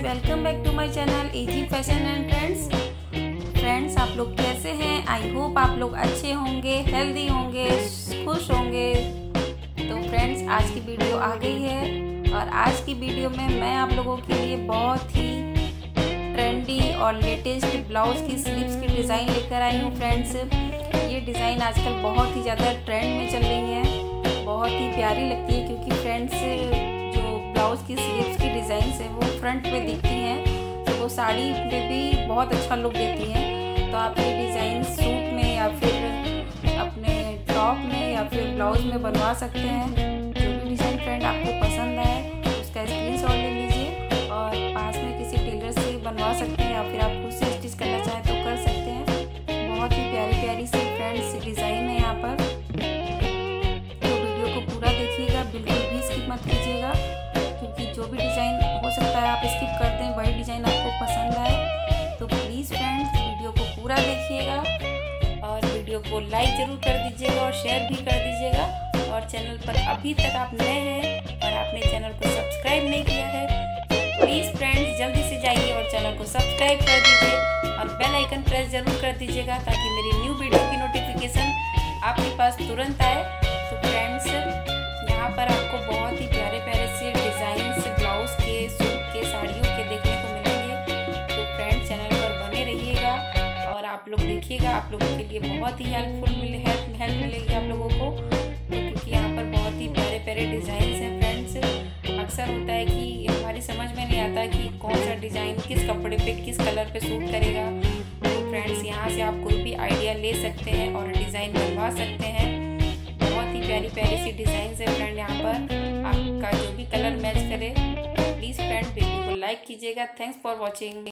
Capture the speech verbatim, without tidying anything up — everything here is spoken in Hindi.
Welcome back to my channel easy fashion and trends. Friends, आप लोग कैसे हैं? आई होप आप लोग अच्छे होंगे, हेल्दी होंगे, खुश होंगे। तो फ्रेंड्स, आज की वीडियो आ गई है और आज की वीडियो में मैं आप लोगों के लिए बहुत ही ट्रेंडी और लेटेस्ट ब्लाउज़ की स्लीव्स की डिज़ाइन लेकर आई हूँ। फ्रेंड्स, ये डिज़ाइन आजकल बहुत ही ज़्यादा ट्रेंड में चल रही है, बहुत ही प्यारी लगती है क्योंकि फ्रेंड्स ब्लाउज़ की स्लीव्स की डिज़ाइन है वो फ्रंट पे दिखती हैं तो वो साड़ी पे भी बहुत अच्छा लुक देती हैं। तो आप ये डिज़ाइन सूट में या फिर अपने टॉप में या फिर ब्लाउज़ में बनवा सकते हैं। जो भी डिज़ाइन फ्रेंड आपको पसंद आए उसका स्क्रीनशॉट ले लीजिए और पास में किसी टेलर से बनवा सकते हैं या फिर आप खुद से स्टिच करना चाहें तो कर सकते हैं। बहुत ही प्यारी प्यारी सी फ्रेंड्स डिज़ाइन है यहाँ पर, तो वीडियो को पूरा देखिएगा, बिल्कुल भी स्किप मत कीजिएगा क्योंकि जो भी डिज़ाइन हो सकता है आप स्किप कर दें, वही डिज़ाइन आपको पसंद आए। तो प्लीज़ फ्रेंड्स, वीडियो को पूरा देखिएगा और वीडियो को लाइक ज़रूर कर दीजिएगा और शेयर भी कर दीजिएगा। और चैनल पर अभी तक आप नए हैं और आपने चैनल को सब्सक्राइब नहीं किया है तो प्लीज़ फ्रेंड्स जल्दी से जाइए और चैनल को सब्सक्राइब कर दीजिए और बेल आइकन प्रेस ज़रूर कर दीजिएगा ताकि मेरी न्यू वीडियो की नोटिफिकेशन आपके पास तुरंत आए। तो फ्रेंड्स, यहाँ पर आपको बहुत ही प्यारे प्यारे से डिज़ाइंस ब्लाउज़ के, सूट के, साड़ियों के देखने को मिलेंगे। तो फ्रेंड्स, चैनल पर बने रहिएगा और आप लोग देखिएगा, आप लोगों के लिए बहुत ही हेल्पफुल मिले हेल्प हेल्प मिलेगी आप लोगों को। तो क्योंकि यहाँ पर बहुत ही प्यारे प्यारे डिज़ाइंस हैं फ्रेंड्स। अक्सर होता है कि हमारी समझ में नहीं आता कि कौन सा डिज़ाइन किस कपड़े पे किस कलर पे सूट करेगा। तो फ्रेंड्स, यहाँ से आप कोई भी आइडिया ले सकते हैं और डिज़ाइन बनवा सकते हैं। बहुत ही प्यारी प्यारी सी डिज़ाइन है फ्रेंड। यहाँ पर आपका जो भी कलर मैच करे प्लीज़ फ्रेंड वीडियो को लाइक कीजिएगा। Thanks for watching.